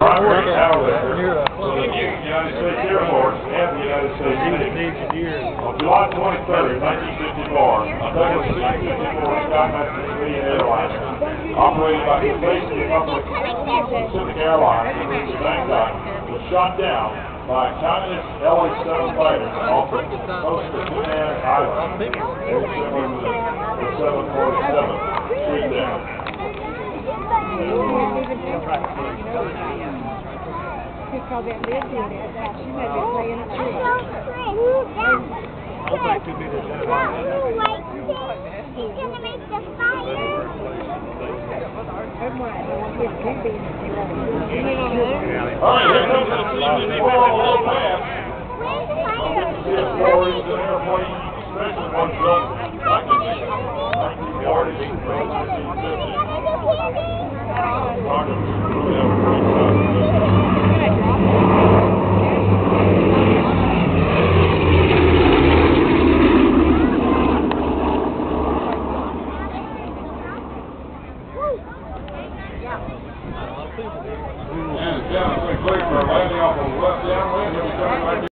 Primary Airlift for the United States Air Force and the United States Navy. On July 23rd, 1954, a Douglas C-54 Skymaster civilian airliner operated by the Safety Republic Pacific Airlines in Bangkok was shot down by Communist LA-7 fighters off the coast of Penang Island, very similar to the 747 street down. Because that lid did it. She may be playing it too. He's gonna make the fire. Alright, here comes the C-54 on a little path. C-54 is an airplane, special one built in 1940s and 1950s. And it's down a quick for a landing off of left downwind.